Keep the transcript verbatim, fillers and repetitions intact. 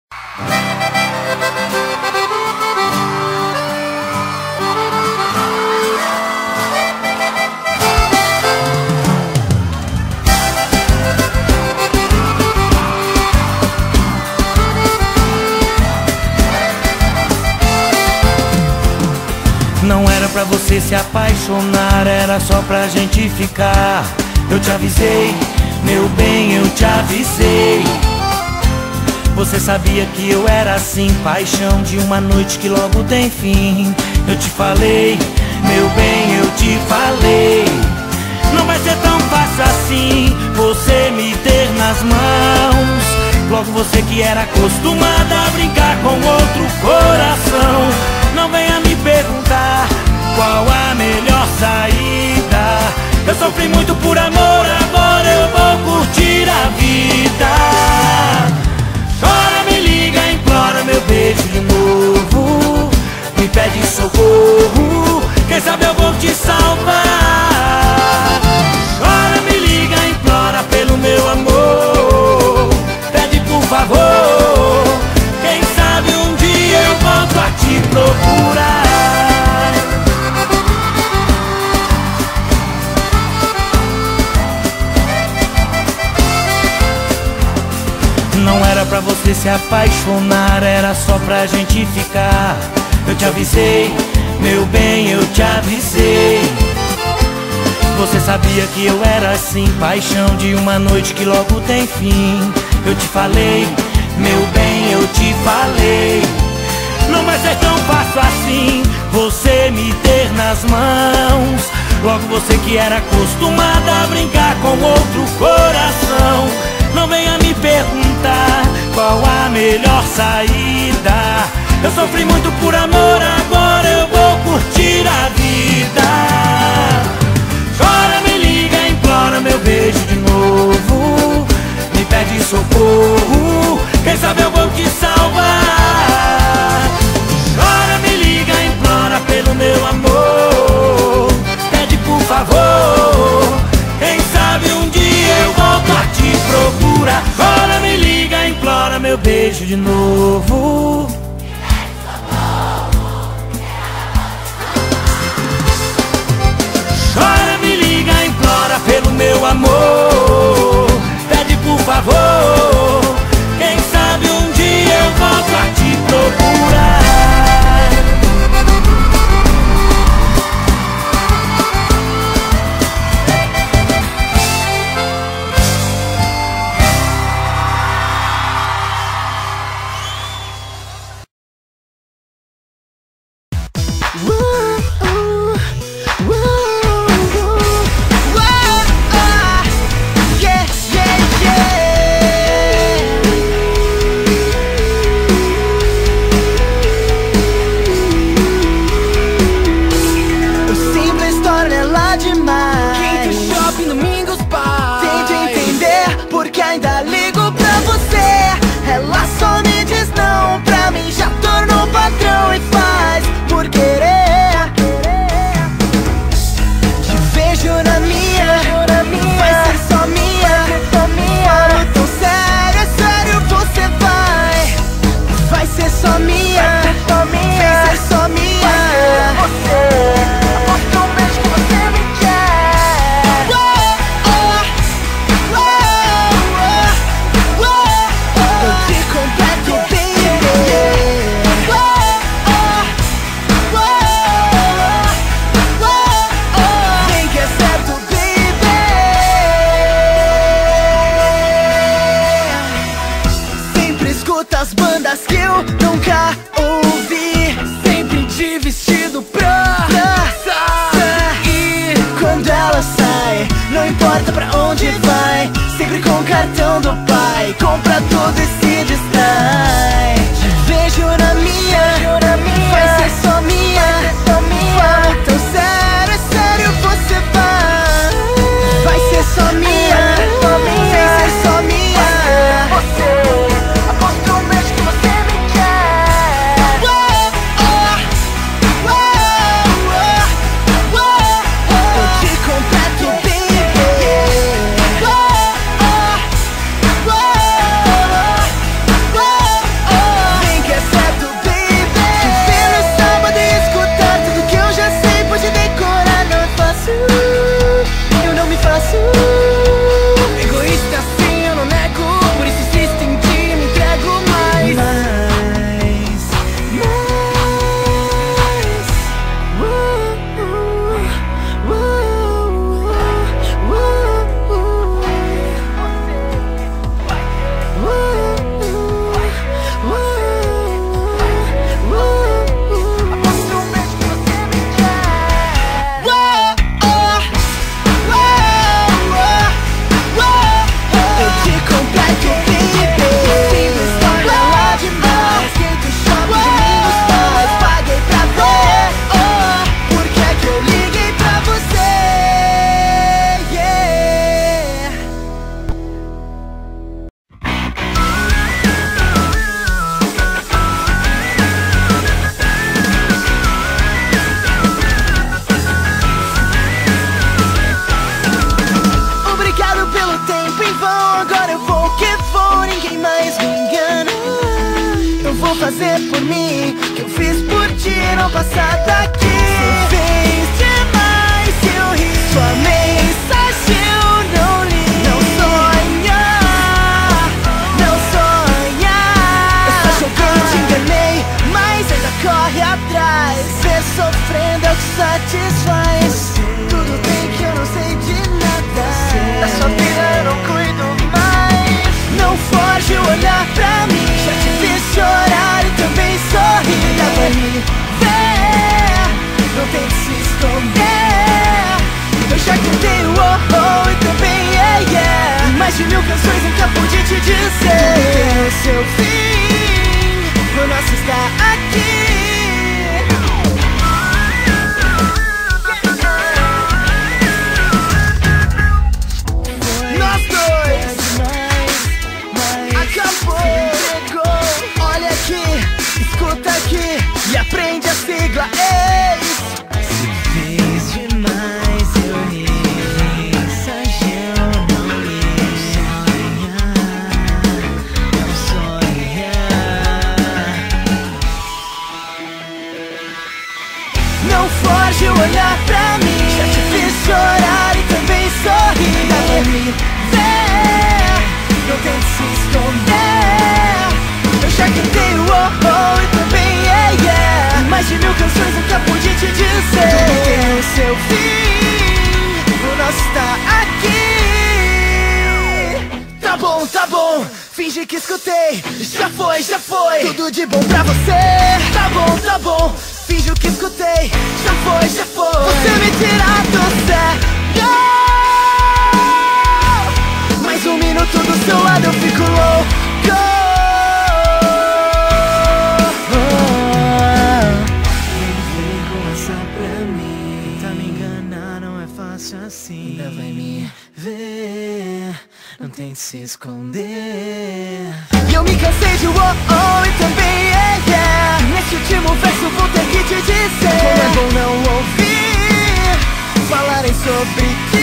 Não era pra você se apaixonar, era só pra gente ficar. Eu te avisei, meu bem, eu te avisei. Você sabia que eu era assim, paixão de uma noite que logo tem fim. Eu te falei, meu bem, eu te falei. Não vai ser tão fácil assim você me ter nas mãos. Logo você que era acostumada a brincar com outro coração. Não venha me perguntar qual a melhor saída. Eu sofri muito por amor, agora eu vou curtir a vida. Chora, me liga, implora meu beijo de novo. Me pede socorro, quem sabe eu vou te salvar. Chora, me liga, implora pelo meu amor. Pede por favor, quem sabe um dia eu volto a te procurar. Não era pra você se apaixonar, era só pra gente ficar. Eu te avisei, meu bem, eu te avisei. Você sabia que eu era assim, paixão de uma noite que logo tem fim. Eu te falei, meu bem, eu te falei. Não vai ser tão fácil assim você me ter nas mãos. Logo você que era acostumada a brincar com outro coração. Não venha me perguntar qual a melhor saída. Eu sofri muito por amor, agora eu vou curtir a vida. Chora, me liga, implora meu beijo de novo. Me pede socorro, quem sabe eu vou te salvar. Chora, me liga, implora pelo meu amor. Pede por favor, quem sabe um dia eu volto a te procurar. Chora, me liga, implora meu beijo de novo. Chora, me liga, implora pelo meu amor. Pede por favor, quem sabe um dia eu volto a te procurar. Oh fazer por mim, que eu fiz por ti não passar daqui. Você fez demais, eu ri. Sua mensagem eu não li. Não sonha, não sonha. Eu só joguei, te enganei, mas ainda corre atrás. Ver sofrendo é o que satisfaz. Tudo bem que eu não sei de nada. Da sua vida eu não cuido mais. Não foge o olhar pra mim. Já te fiz chorar e também sorrir. Dá pra me ver, não tente se esconder. Eu já cantei o oh oh e também yeah yeah. Mais de mil canções nunca pude te dizer. Tem o seu fim, o nosso está aqui. Nós dois, acabou, chegou. Olha aqui, escuta aqui e aprende a sigla. Ei, se fez demais, eu ri. Mensagem eu não li. Não sonha, não sonha. Não foge o olhar pra mim. Já te fiz chorar e também sorrir. Dá pra me ver, não tente se esconder. Eu já cantei o oh oh e também yeah yeah. Mais de mil canções nunca pude te dizer. Tudo tem o seu fim, o nosso está aqui. Tá bom, tá bom, finge que escutei. Já foi, já foi, tudo de bom pra você. Tá bom, tá bom, finge que escutei. Já foi, já foi, você me tira do sério. Mais um minuto do seu lado eu fico louco. Ele veio começar pra mim. Tentar me enganar não é fácil assim. Ainda vai me ver, não tente se esconder. E eu me cansei de oh oh e também yeah yeah. Nesse último verso vou ter que te dizer como é bom não ouvir falarem sobre ti.